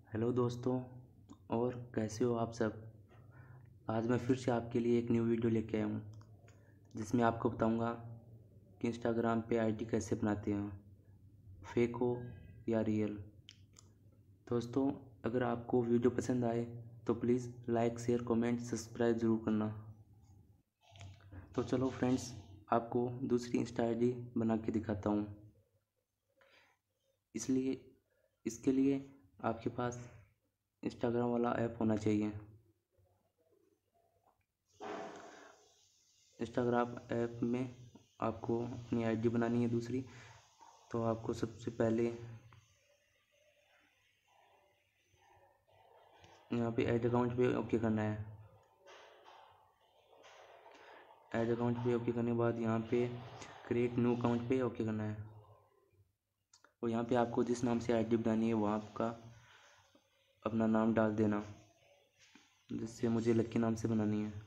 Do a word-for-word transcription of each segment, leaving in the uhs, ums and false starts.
Hello दोस्तों। और कैसे हो आप सब। आज मैं फिर से आपके लिए एक न्यू वीडियो लेके आया हूँ, जिसमें आपको बताऊँगा कि इंस्टाग्राम पे आईडी कैसे बनाते हैं, फेक हो या रियल। दोस्तों, अगर आपको वीडियो पसंद आए तो please like share comment subscribe ज़रूर करना। तो चलो फ्रेंड्स, आपको दूसरी इंस्टा आईडी बना के दिखाता हूँ। इसलिए इसके लिए आपके पास इंस्टाग्राम वाला ऐप होना चाहिए। इंस्टाग्राम ऐप में आपको अपनी आईडी बनानी है दूसरी। तो आपको सबसे पहले यहाँ पे ऐड अकाउंट पे ओके करना है। ऐड अकाउंट पे ओके करने के बाद यहाँ पे क्रिएट न्यू अकाउंट पे ओके करना है। और यहाँ पे आपको जिस नाम से आईडी बनानी है वहाँ आपका अपना नाम डाल देना, जिससे मुझे लक्की नाम से बनानी है।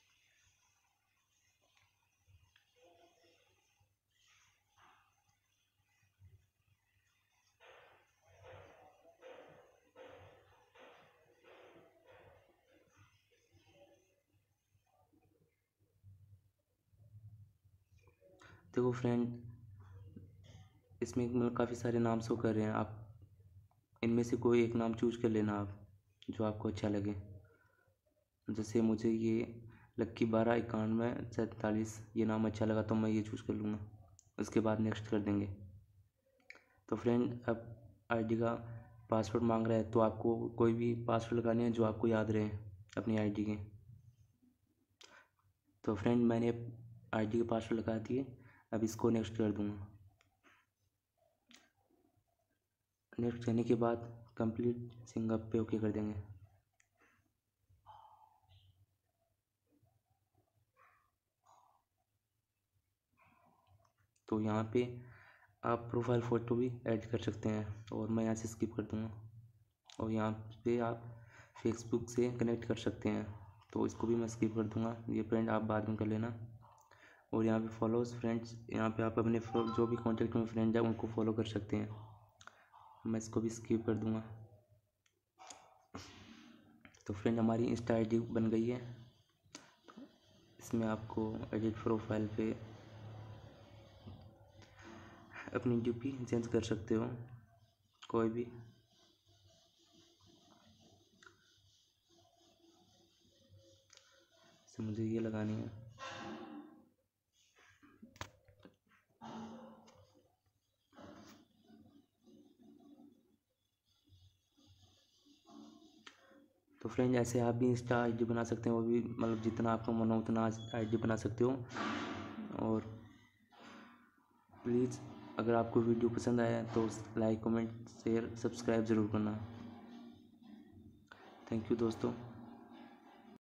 देखो फ्रेंड, इसमें मतलब काफ़ी सारे नाम शो कर रहे हैं। आप इनमें से कोई एक नाम चूज कर लेना, आप जो आपको अच्छा लगे। जैसे मुझे ये लक्की बारह इक्यानवे सैंतालीस ये नाम अच्छा लगा तो मैं ये चूज़ कर लूँगा। उसके बाद नेक्स्ट कर देंगे। तो फ्रेंड, अब आईडी का पासवर्ड मांग रहा है, तो आपको कोई भी पासवर्ड लगानी है जो आपको याद रहे अपनी आईडी के। तो फ्रेंड, मैंने आईडी के पासवर्ड लगा दिए। अब इसको नेक्स्ट कर दूँगा। नेक्स्ट करने के बाद कंप्लीट सिंगअप पे ओके कर देंगे। तो यहाँ पे आप प्रोफाइल फ़ोटो भी ऐड कर सकते हैं, और मैं यहाँ से स्किप कर दूँगा। और यहाँ पे आप फेसबुक से कनेक्ट कर सकते हैं, तो इसको भी मैं स्किप कर दूँगा। ये फ्रेंड आप बाद में कर लेना। और यहाँ पे फॉलोज फ्रेंड्स, यहाँ पे आप अपने जो भी कॉन्टेक्ट में फ्रेंड है उनको फॉलो कर सकते हैं। मैं इसको भी स्किप कर दूँगा। तो फ्रेंड, हमारी इंस्टा आई डी बन गई है। तो इसमें आपको एडिट प्रोफाइल पे अपनी डी पी चेंज कर सकते हो, कोई भी। तो मुझे ये लगानी है। तो फ्रेंड, ऐसे आप भी इंस्टा आई डी बना सकते हैं, वो भी मतलब जितना आपका मन हो उतना आई डी बना सकते हो। और प्लीज़, अगर आपको वीडियो पसंद आया तो लाइक कमेंट शेयर सब्सक्राइब ज़रूर करना। थैंक यू दोस्तों।